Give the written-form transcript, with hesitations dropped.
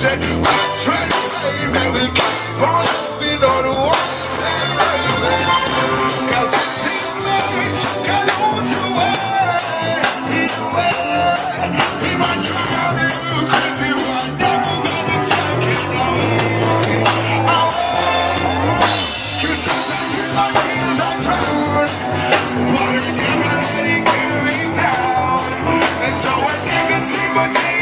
said, try to say, man, we keep on moving on the one. Cause it seems like she can lose you away. He might drive you crazy, but never gonna take it away. Cause sometimes you like things are proud, but it's never letting you down. And so I take a